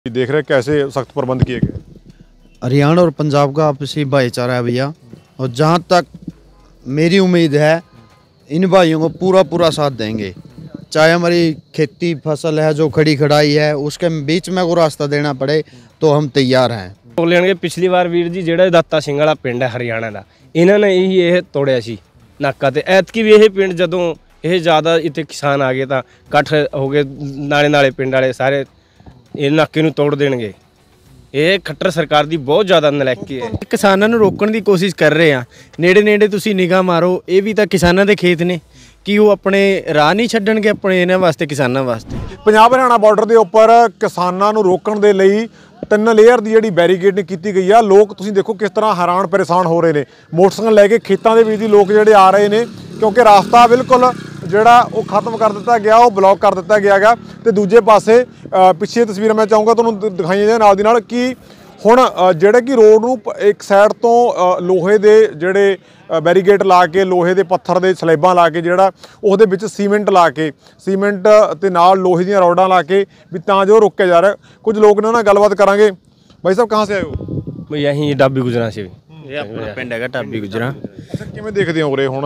देख रहे कैसे सख्त प्रबंध किए गए। हरियाणा और पंजाब का आपसी भाईचारा है भैया, और जहाँ तक मेरी उम्मीद है इन भाइयों को पूरा पूरा साथ देंगे। चाहे हमारी खेती फसल है जो खड़ी खड़ाई है उसके बीच में को रास्ता देना पड़े तो हम तैयार हैं। ਲੈਣਗੇ ਪਿਛਲੀ ਵਾਰ ਵੀਰ ਜੀ ਜਿਹੜਾ ਦਾਤਾ ਸਿੰਘ ਵਾਲਾ ਪਿੰਡ ਹੈ ਹਰਿਆਣਾ ਦਾ, ਇਹਨਾਂ ਨੇ ਹੀ ਇਹ ਤੋੜਿਆ ਸੀ ਨਾਕਾ ਤੇ। ਐਤਕੀ ਵੀ ਇਹ ਪਿੰਡ ਜਦੋਂ ਇਹ ਜ਼ਿਆਦਾ ਇੱਥੇ ਕਿਸਾਨ ਆ ਗਏ ਤਾਂ ਇਕੱਠ ਹੋ ਗਏ, ਨਾਲੇ ਨਾਲੇ ਪਿੰਡ ਵਾਲੇ ਸਾਰੇ ਇਹ ਨਾਕੇ ਨੂੰ ਤੋੜ ਦੇਣਗੇ। ਇਹ ਖੱਟਰ ਸਰਕਾਰ ਦੀ ਬਹੁਤ ਜ਼ਿਆਦਾ ਨਲਾਇਕੀ ਹੈ। ਕਿਸਾਨਾਂ ਨੂੰ ਰੋਕਣ ਦੀ ਕੋਸ਼ਿਸ਼ ਕਰ ਰਹੇ ਆ। ਨੇੜੇ ਨੇੜੇ ਤੁਸੀਂ ਨਿਗਾਹ ਮਾਰੋ, ਇਹ ਵੀ ਤਾਂ ਕਿਸਾਨਾਂ ਦੇ ਖੇਤ ਨੇ। ਕਿ ਉਹ ਆਪਣੇ ਰਾਹ ਨਹੀਂ ਛੱਡਣਗੇ ਆਪਣੇ ਇਹਨਾਂ ਵਾਸਤੇ, ਕਿਸਾਨਾਂ ਵਾਸਤੇ। ਪੰਜਾਬ ਹਰਿਆਣਾ ਬਾਰਡਰ ਦੇ ਉੱਪਰ ਕਿਸਾਨਾਂ ਨੂੰ ਰੋਕਣ ਦੇ ਲਈ 3 ਲੇਅਰ ਦੀ ਜਿਹੜੀ ਬੈਰੀਕੇਡਿੰਗ ਕੀਤੀ ਗਈ ਆ। ਲੋਕ ਤੁਸੀਂ ਦੇਖੋ ਕਿਸ ਤਰ੍ਹਾਂ ਹੈਰਾਨ ਪਰੇਸ਼ਾਨ ਹੋ ਰਹੇ ਨੇ। ਮੋਟਰਸਾਈਕਲ ਲੈ ਕੇ ਖੇਤਾਂ ਦੇ ਵਿੱਚ ਦੀ ਲੋਕ ਜਿਹੜੇ ਆ ਰਹੇ ਨੇ, ਕਿਉਂਕਿ ਰਾਸਤਾ ਬਿਲਕੁਲ ਜਿਹੜਾ ਉਹ ਖਤਮ ਕਰ ਦਿੱਤਾ ਗਿਆ, ਉਹ ਬਲੌਕ ਕਰ ਦਿੱਤਾ ਗਿਆ ਗਾ। ਤੇ ਦੂਜੇ ਪਾਸੇ ਪਿੱਛੇ ਤਸਵੀਰਾਂ ਮੈਂ ਚਾਹੂੰਗਾ ਤੁਹਾਨੂੰ ਦਿਖਾਈਆਂ ਜਾਣ ਨਾਲ ਦੀ ਨਾਲ ਕਿ ਹੁਣ ਜਿਹੜੇ ਕਿ ਰੋਡ ਨੂੰ ਇੱਕ ਸਾਈਡ ਤੋਂ ਲੋਹੇ ਦੇ ਜਿਹੜੇ ਬੈਰੀਕੇਡ ਲਾ ਕੇ, ਲੋਹੇ ਦੇ ਪੱਥਰ ਦੇ ਸਲੈਬਾਂ ਲਾ ਕੇ, ਜਿਹੜਾ ਉਹਦੇ ਵਿੱਚ ਸੀਮੈਂਟ ਲਾ ਕੇ, ਸੀਮੈਂਟ ਤੇ ਨਾਲ ਲੋਹੇ ਦੀਆਂ ਰੋਡਾਂ ਲਾ ਕੇ ਵੀ ਤਾਂ ਜੋ ਰੋਕਿਆ ਜਾ ਰਿਹਾ। ਕੁਝ ਲੋਕ ਇਹਨਾਂ ਨਾਲ ਗੱਲਬਾਤ ਕਰਾਂਗੇ। ਭਾਈ ਸਾਹਿਬ ਕਹਾਂ ਸੇ ਆਏ ਹੋ? ਬਈ ਅਸੀਂ ਡਾਬੀ ਗੁਜਰਾਂ ਸੀ। ਇਹ ਆਪਣਾ ਪਿੰਡ ਹੈਗਾ ਡਾਬੀ ਗੁਜਰਾਂ। ਅੱਛਾ, ਕਿਵੇਂ ਦੇਖਦੇ ਹੋ ਉਰੇ ਹੁਣ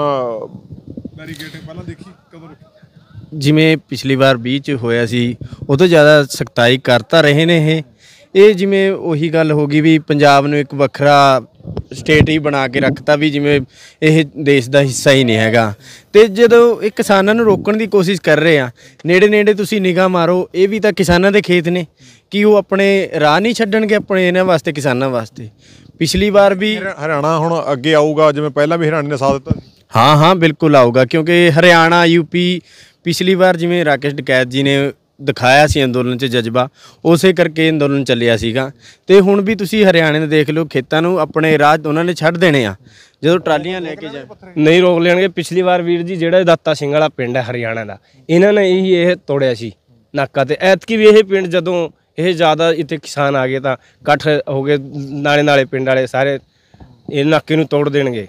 ਬੈਰੀਕੇਡ ਪਹਿਲਾਂ ਦੇਖੀ ਕਦੋਂ ਰੱਖੀ? ਜਿਵੇਂ ਪਿਛਲੀ ਵਾਰ 20 ਚ ਹੋਇਆ ਸੀ, ਉਹ ਤੋਂ ਜ਼ਿਆਦਾ ਸਖਤਾਈ ਕਰਤਾ ਰਹੇ ਨੇ ਇਹ ਜਿਵੇਂ ਉਹੀ ਗੱਲ ਹੋ ਗਈ ਵੀ ਪੰਜਾਬ ਨੂੰ ਇੱਕ ਵੱਖਰਾ ਸਟੇਟ ਹੀ ਬਣਾ ਕੇ ਰੱਖਤਾ ਵੀ ਜਿਵੇਂ ਇਹ ਦੇਸ਼ ਦਾ ਹਿੱਸਾ ਹੀ ਨਹੀਂ ਹੈਗਾ। ਤੇ ਜਦੋਂ ਇਹ ਕਿਸਾਨਾਂ ਨੂੰ ਰੋਕਣ ਦੀ ਕੋਸ਼ਿਸ਼ ਕਰ ਰਹੇ ਆ, ਨੇੜੇ ਨੇੜੇ ਤੁਸੀਂ ਨਿਗਾਹ ਮਾਰੋ, ਇਹ ਵੀ ਤਾਂ ਕਿਸਾਨਾਂ ਦੇ ਖੇਤ ਨੇ। ਕਿ ਉਹ ਆਪਣੇ ਰਾਹ ਨਹੀਂ ਛੱਡਣਗੇ ਆਪਣੇ ਇਹਨਾਂ ਵਾਸਤੇ, ਕਿਸਾਨਾਂ ਵਾਸਤੇ। ਪਿਛਲੀ ਵਾਰ ਵੀ ਹਰਿਆਣਾ ਹੁਣ ਅੱਗੇ ਆਊਗਾ, ਜਿਵੇਂ ਪਹਿਲਾਂ ਵੀ ਹਰਿਆਣਾ ਨੇ ਸਾਥ ਦਿੱਤਾ। ਹਾਂ ਬਿਲਕੁਲ ਆਊਗਾ, ਕਿਉਂਕਿ ਹਰਿਆਣਾ ਯੂਪੀ ਪਿਛਲੀ ਵਾਰ ਜਿਵੇਂ ਰਾਕੇਸ਼ ਟਕੈਤ ਜੀ ਨੇ ਦਿਖਾਇਆ ਸੀ ਅੰਦੋਲਨ 'ਚ ਜਜ਼ਬਾ, ਉਸੇ ਕਰਕੇ ਅੰਦੋਲਨ ਚੱਲਿਆ ਸੀਗਾ। ਤੇ ਹੁਣ ਵੀ ਤੁਸੀਂ ਹਰਿਆਣੇ ਦੇ ਦੇਖ ਲਓ, ਖੇਤਾਂ ਨੂੰ ਆਪਣੇ ਰਾਹ ਉਹਨਾਂ ਨੇ ਛੱਡ ਦੇਣੇ ਆ ਜਦੋਂ ਟਰਾਲੀਆਂ ਲੈ ਕੇ ਨਹੀਂ ਰੋਕ ਲੈਣਗੇ। ਪਿਛਲੀ ਵਾਰ ਵੀਰ ਜੀ ਜਿਹੜਾ ਦਾਤਾ ਸਿੰਘ ਵਾਲਾ ਪਿੰਡ ਹੈ ਹਰਿਆਣਾ ਦਾ, ਇਹਨਾਂ ਨੇ ਹੀ ਇਹ ਤੋੜਿਆ ਸੀ ਨਾਕਾ ਤੇ। ਐਤਕੀ ਵੀ ਇਹ ਪਿੰਡ ਜਦੋਂ ਇਹ ਜ਼ਿਆਦਾ ਇੱਥੇ ਕਿਸਾਨ ਆ ਗਏ ਤਾਂ ਇਕੱਠ ਹੋ ਗਏ, ਨਾਲੇ ਨਾਲੇ ਪਿੰਡ ਵਾਲੇ ਸਾਰੇ ਇਹ ਨਾਕੇ ਨੂੰ ਤੋੜ ਦੇਣਗੇ।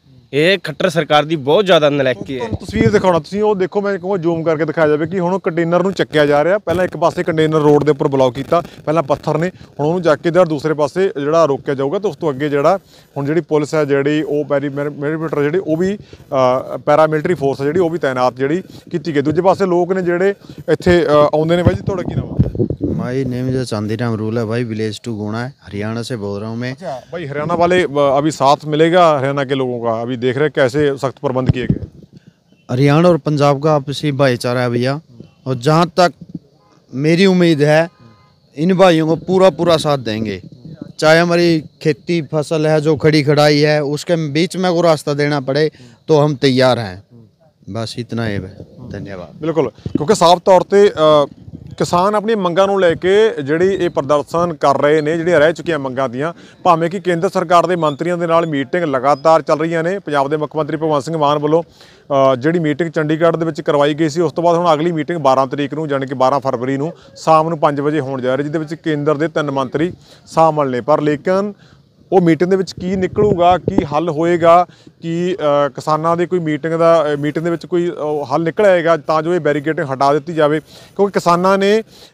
ਇਹ ਖੱਟਰ ਸਰਕਾਰ ਦੀ ਬਹੁਤ ਜ਼ਿਆਦਾ ਨਲਾਇਕੀ ਹੈ। ਤਸਵੀਰ ਦਿਖਾਉਣਾ ਤੁਸੀਂ, ਉਹ ਦੇਖੋ, ਮੈਂ ਕਹੂੰਗਾ ਜ਼ੂਮ ਕਰਕੇ ਦਿਖਾਇਆ ਜਾਵੇ ਕਿ ਹੁਣ ਕੰਟੇਨਰ ਨੂੰ ਚੱਕਿਆ ਜਾ ਰਿਹਾ। ਪਹਿਲਾਂ ਇੱਕ ਪਾਸੇ ਕੰਟੇਨਰ ਰੋਡ ਦੇ ਉੱਪਰ ਬਲੌਕ ਕੀਤਾ, ਪਹਿਲਾਂ ਪੱਥਰ ਨੇ, ਹੁਣ ਉਹਨੂੰ ਚੱਕ ਕੇ ਦੂਸਰੇ ਪਾਸੇ ਜਿਹੜਾ ਰੋਕਿਆ ਜਾਊਗਾ। ਤੇ ਉਸ ਤੋਂ ਅੱਗੇ ਜਿਹੜਾ ਹੁਣ ਜਿਹੜੀ ਪੁਲਿਸ ਹੈ, ਜਿਹੜੀ ਉਹ ਪੈਰਾਮੀਟਰ ਜਿਹੜੀ ਉਹ ਵੀ ਪੈਰਾਮਿਲਟਰੀ ਫੋਰਸ ਹੈ ਜਿਹੜੀ ਉਹ ਵੀ ਤਾਇਨਾਤ ਜਿਹੜੀ ਕੀਤੀ ਗਈ। ਦੂਜੇ ਪਾਸੇ ਲੋਕ ਨੇ ਜਿਹੜੇ ਇੱਥੇ ਆਉਂਦੇ ਨੇ। ਬਾਈ ਜੀ ਤੁਹਾਡਾ ਕੀ ਨਾਮ ਹੈ? माई नेम जो चांदीराम रूल है भाई, विलेज टू गुणा है, हरियाणा से बोल रहा हूँ मैं। अच्छा भाई, हरियाणा वाले अभी साथ मिलेगा हरियाणा के लोगों का? अभी देख रहे कैसे सख्त प्रबंध किए गए। हरियाणा और पंजाब का आपसी भाईचारा है भैया, और जहाँ तक मेरी उम्मीद है इन भाइयों को पूरा पूरा साथ देंगे। चाहे हमारी खेती फसल है जो खड़ी खड़ाई है उसके बीच में को रास्ता देना पड़े तो हम तैयार हैं। बस इतना ही है, धन्यवाद। बिल्कुल, क्योंकि साफ तौर पर किसान अपनी मंगां नूं लैके जिहड़ी ये प्रदर्शन कर रहे हैं, जिहड़ियां रह चुकियां मंगां दियां, भावें कि केंद्र सरकार के मंत्रियों के नाल मीटिंग लगातार चल रही ने। पंजाब के मुख्य मंत्री भगवंत सिंह मान वालों जिहड़ी मीटिंग चंडीगढ़ दे विच करवाई गई सी, उस तो बाद हुण अगली मीटिंग 12 तरीक नूं यानी कि 12 फरवरी नूं शाम नूं 5 वजे होण जा रही, जिहदे विच केंद्र के 3 मंत्री शामिल ने। पर लेकिन ਉਹ ਮੀਟਿੰਗ ਦੇ ਵਿੱਚ ਕੀ ਨਿਕਲੂਗਾ, ਕੀ ਹੱਲ ਹੋਏਗਾ, ਕਿ ਕਿਸਾਨਾਂ ਦੀ ਕੋਈ ਮੀਟਿੰਗ ਦੇ ਵਿੱਚ ਕੋਈ ਹੱਲ ਨਿਕਲ ਆਏਗਾ ਤਾਂ ਜੋ ਇਹ ਬੈਰੀਕੇਡਿੰਗ ਹਟਾ ਦਿੱਤੀ ਜਾਵੇ। ਕਿਉਂਕਿ ਕਿਸਾਨਾਂ ਨੇ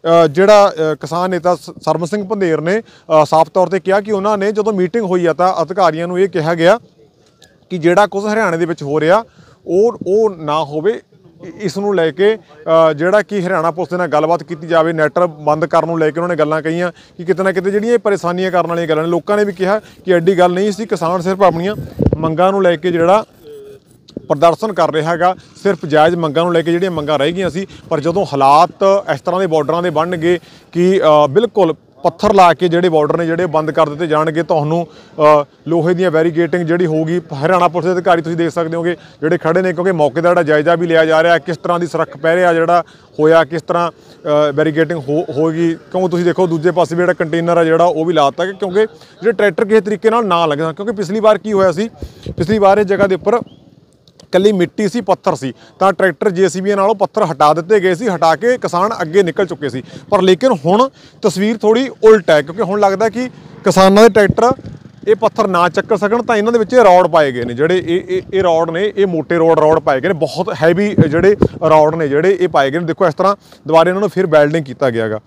ਜਿਹੜਾ ਕਿਸਾਨ ਨੇਤਾ ਸਰਬਜੀਤ ਸਿੰਘ ਪੰਧੇਰ ਨੇ ਸਾਫ਼ ਤੌਰ ਤੇ ਕਿਹਾ ਕਿ ਉਹਨਾਂ ਨੇ ਜਦੋਂ ਮੀਟਿੰਗ ਹੋਈ ਆ ਤਾਂ ਅਧਿਕਾਰੀਆਂ ਨੂੰ ਇਹ ਕਿਹਾ ਗਿਆ ਕਿ ਜਿਹੜਾ ਕੁਝ ਹਰਿਆਣੇ ਦੇ ਵਿੱਚ ਹੋ ਰਿਹਾ ਉਹ ਨਾ ਹੋਵੇ। ਇਸ ਨੂੰ ਲੈ ਕੇ ਜਿਹੜਾ ਕਿ ਹਰਿਆਣਾ ਪੁਲਿਸ ਦੇ ਨਾਲ ਗੱਲਬਾਤ ਕੀਤੀ ਜਾਵੇ। ਨੈਟਰ ਬੰਦ ਕਰਨ ਨੂੰ ਲੈ ਕੇ ਉਹਨਾਂ ਨੇ ਗੱਲਾਂ ਕਹੀਆਂ ਕਿ ਕਿਤੇ ਨਾ ਕਿਤੇ ਜਿਹੜੀਆਂ ਇਹ ਪਰੇਸ਼ਾਨੀਆਂ ਕਰਨ ਵਾਲੀਆਂ ਗੱਲਾਂ ਨੇ। ਲੋਕਾਂ ਨੇ ਵੀ ਕਿਹਾ ਕਿ ਐਡੀ ਗੱਲ ਨਹੀਂ ਸੀ, ਕਿਸਾਨ ਸਿਰਫ ਆਪਣੀਆਂ ਮੰਗਾਂ ਨੂੰ ਲੈ ਕੇ ਜਿਹੜਾ ਪ੍ਰਦਰਸ਼ਨ ਕਰ ਰਿਹਾ ਹੈਗਾ, ਸਿਰਫ ਜਾਇਜ਼ ਮੰਗਾਂ ਨੂੰ ਲੈ ਕੇ ਜਿਹੜੀਆਂ ਮੰਗਾਂ ਰਹਿ ਗਈਆਂ ਸੀ। ਪਰ ਜਦੋਂ ਹਾਲਾਤ ਇਸ ਤਰ੍ਹਾਂ ਦੇ ਬਾਰਡਰਾਂ ਦੇ ਬਣਨਗੇ ਕਿ ਬਿਲਕੁਲ ਪੱਥਰ ਲਾ ਕੇ ਜਿਹੜੇ ਬਾਰਡਰ ਨੇ ਜਿਹੜੇ ਬੰਦ ਕਰ ਦਿੱਤੇ ਜਾਣਗੇ, ਤੁਹਾਨੂੰ ਲੋਹੇ ਦੀਆਂ ਬੈਰੀਕੇਡਿੰਗ ਜਿਹੜੀ ਹੋਊਗੀ। ਹਰਿਆਣਾ ਪੁਲਿਸ ਦੇ ਅਧਿਕਾਰੀ ਤੁਸੀਂ ਦੇਖ ਸਕਦੇ ਹੋਗੇ ਜਿਹੜੇ ਖੜੇ ਨੇ, ਕਿਉਂਕਿ ਮੌਕੇ ਦਾ ਜਿਹੜਾ ਜਾਇਜ਼ਾ ਵੀ ਲਿਆ ਜਾ ਰਿਹਾ, ਕਿਸ ਤਰ੍ਹਾਂ ਦੀ ਸੁਰੱਖਿਆ ਪਹਿਰਿਆ ਜਿਹੜਾ ਹੋਇਆ, ਕਿਸ ਤਰ੍ਹਾਂ ਬੈਰੀਕੇਡਿੰਗ ਹੋਏਗੀ। ਕਿਉਂਕਿ ਤੁਸੀਂ ਦੇਖੋ ਦੂਜੇ ਪਾਸੇ ਵੀ ਜਿਹੜਾ ਕੰਟੇਨਰ ਆ ਜਿਹੜਾ ਉਹ ਵੀ ਲਾ ਦਿੱਤਾ, ਕਿਉਂਕਿ ਜਿਹੜੇ ਟਰੈਕਟਰ ਕਿਸੇ ਤਰੀਕੇ ਨਾਲ ਨਾ ਲੱਗਣ। ਕਿਉਂਕਿ ਪਿਛਲੀ ਵਾਰ ਕੀ ਹੋਇਆ ਸੀ, ਪਿਛਲੀ ਵਾਰ ਇਸ ਜਗ੍ਹਾ ਦੇ ਉੱਪਰ ਕੱਲੀ ਮਿੱਟੀ ਸੀ, ਪੱਥਰ ਸੀ, ਤਾਂ ਟਰੈਕਟਰ JCB ਨਾਲੋਂ ਪੱਥਰ ਹਟਾ ਦਿੱਤੇ ਗਏ ਸੀ, ਹਟਾ ਕੇ ਕਿਸਾਨ ਅੱਗੇ ਨਿਕਲ ਚੁੱਕੇ ਸੀ। ਪਰ ਲੇਕਿਨ ਹੁਣ ਤਸਵੀਰ ਥੋੜੀ ਉਲਟ ਹੈ, ਕਿਉਂਕਿ ਹੁਣ ਲੱਗਦਾ ਕਿ ਕਿਸਾਨਾਂ ਦੇ ਟਰੈਕਟਰ ਇਹ ਪੱਥਰ ਨਾ ਚੱਕ ਸਕਣ ਤਾਂ ਇਹਨਾਂ ਦੇ ਵਿੱਚ ਰੌਡ ਪਾਏ ਗਏ ਨੇ। ਜਿਹੜੇ ਇਹ ਰੌਡ ਨੇ, ਇਹ ਮੋਟੇ ਰੌਡ ਪਾਏ ਗਏ ਨੇ, ਬਹੁਤ ਹੈਵੀ ਜਿਹੜੇ ਰੌਡ ਨੇ ਜਿਹੜੇ ਇਹ ਪਾਏ ਗਏ ਨੇ। ਦੇਖੋ ਇਸ ਤਰ੍ਹਾਂ ਦੁਬਾਰਾ ਇਹਨਾਂ ਨੂੰ ਫਿਰ ਵੈਲਡਿੰਗ ਕੀਤਾ ਗਿਆ ਗਾ।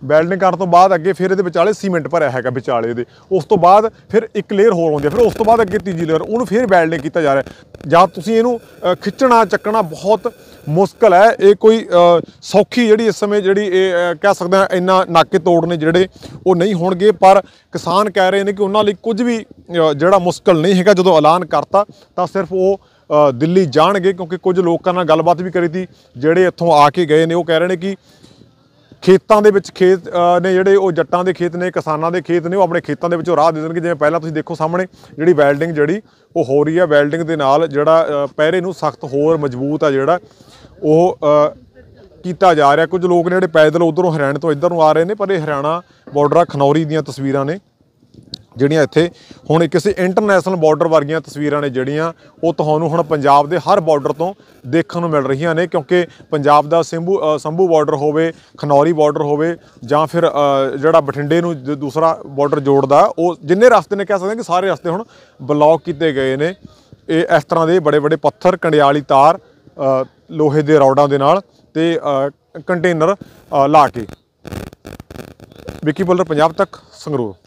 ਵੈਲਡਿੰਗ ਕਰਨ ਤੋਂ ਬਾਅਦ ਅੱਗੇ ਫਿਰ ਇਹਦੇ ਵਿਚਾਲੇ ਸੀਮੈਂਟ ਭਰਿਆ ਹੈਗਾ ਵਿਚਾਲੇ ਦੇ, ਉਸ ਤੋਂ ਬਾਅਦ ਫਿਰ ਇੱਕ ਲੇਅਰ ਹੋਰ ਆਉਂਦੀ ਹੈ, ਫਿਰ ਉਸ ਤੋਂ ਬਾਅਦ ਅੱਗੇ ਤੀਜੀ ਲੇਅਰ, ਉਹਨੂੰ ਫਿਰ ਵੈਲਡਿੰਗ ਕੀਤਾ ਜਾ ਰਿਹਾ। ਜਾਂ ਤੁਸੀਂ ਇਹਨੂੰ ਖਿੱਚਣਾ ਚੱਕਣਾ ਬਹੁਤ ਮੁਸ਼ਕਲ ਹੈ। ਇਹ ਕੋਈ ਸੌਖੀ ਜਿਹੜੀ ਇਸ ਸਮੇਂ ਜਿਹੜੀ ਇਹ ਕਹਿ ਸਕਦੇ ਹਾਂ ਇੰਨਾ ਨਾਕੇ ਤੋੜ ਨੇ ਜਿਹੜੇ ਉਹ ਨਹੀਂ ਹੋਣਗੇ, ਪਰ ਕਿਸਾਨ ਕਹਿ ਰਹੇ ਨੇ ਕਿ ਉਹਨਾਂ ਲਈ ਕੁਝ ਵੀ ਜਿਹੜਾ ਮੁਸ਼ਕਲ ਨਹੀਂ ਹੈਗਾ। ਜਦੋਂ ਐਲਾਨ ਕਰਤਾ ਤਾਂ ਸਿਰਫ ਉਹ ਦਿੱਲੀ ਜਾਣਗੇ, ਕਿਉਂਕਿ ਕੁਝ ਲੋਕਾਂ ਨਾਲ ਗੱਲਬਾਤ ਵੀ ਕਰੀ ਤੀ ਜਿਹੜੇ ਇੱਥੋਂ ਆ ਕੇ ਗਏ ਨੇ, ਉਹ ਕਹਿ ਰਹੇ ਨੇ ਕਿ ਖੇਤਾਂ ਦੇ ਵਿੱਚ ਖੇਤ ਨੇ ਜਿਹੜੇ ਉਹ ਜੱਟਾਂ ਦੇ ਖੇਤ ਨੇ, ਕਿਸਾਨਾਂ ਦੇ ਖੇਤ ਨੇ, ਉਹ ਆਪਣੇ ਖੇਤਾਂ ਦੇ ਵਿੱਚੋਂ ਰਾਹ ਦੇ ਦੇਣਗੇ। ਜਿਵੇਂ ਪਹਿਲਾਂ ਤੁਸੀਂ ਦੇਖੋ ਸਾਹਮਣੇ ਜਿਹੜੀ ਵੈਲਡਿੰਗ ਜਿਹੜੀ ਉਹ ਹੋ ਰਹੀ ਹੈ, ਵੈਲਡਿੰਗ ਦੇ ਨਾਲ ਜਿਹੜਾ ਪਹਿਰੇ ਨੂੰ ਸਖਤ ਹੋਰ ਮਜ਼ਬੂਤ ਆ ਜਿਹੜਾ ਉਹ ਕੀਤਾ ਜਾ ਰਿਹਾ। ਕੁਝ ਲੋਕ ਨੇ ਜਿਹੜੇ ਪੈਦਲ ਉਧਰੋਂ ਹਰਿਆਣੇ ਤੋਂ ਇੱਧਰ ਨੂੰ ਆ ਰਹੇ ਨੇ, ਪਰ ਇਹ ਹਰਿਆਣਾ ਬਾਰਡਰ ਖਨੌਰੀ ਦੀਆਂ ਤਸਵੀਰਾਂ ਨੇ ਜਿਹੜੀਆਂ ਇੱਥੇ ਹੁਣ ਕਿਸੇ ਇੰਟਰਨੈਸ਼ਨਲ ਬਾਰਡਰ ਵਰਗੀਆਂ ਤਸਵੀਰਾਂ ਨੇ ਜਿਹੜੀਆਂ ਉਹ ਤੁਹਾਨੂੰ ਹੁਣ ਪੰਜਾਬ ਦੇ ਹਰ ਬਾਰਡਰ ਤੋਂ ਦੇਖਣ ਨੂੰ ਮਿਲ ਰਹੀਆਂ ਨੇ। ਕਿਉਂਕਿ ਪੰਜਾਬ ਦਾ ਸੰਭੂ ਬਾਰਡਰ ਹੋਵੇ, ਖਨੌਰੀ ਬਾਰਡਰ ਹੋਵੇ, ਜਾਂ ਫਿਰ ਜਿਹੜਾ ਬਠਿੰਡੇ ਨੂੰ ਦੂਸਰਾ ਬਾਰਡਰ ਜੋੜਦਾ, ਉਹ ਜਿੰਨੇ ਰਸਤੇ ਨੇ ਕਹਿ ਸਕਦੇ ਕਿ ਸਾਰੇ ਰਸਤੇ ਹੁਣ ਬਲੌਕ ਕੀਤੇ ਗਏ ਨੇ। ਇਹ ਇਸ ਤਰ੍ਹਾਂ ਦੇ ਬੜੇ ਬੜੇ ਪੱਥਰ, ਕੰਡਿਆਲੀ ਤਾਰ, ਲੋਹੇ ਦੇ ਰੌਡਾਂ ਦੇ ਨਾਲ ਤੇ ਕੰਟੇਨਰ ਲਾ ਕੇ। ਵਿੱਕੀ ਬੁੱਲਰ, ਪੰਜਾਬ ਤੱਕ, ਸੰਗਰੂਰ।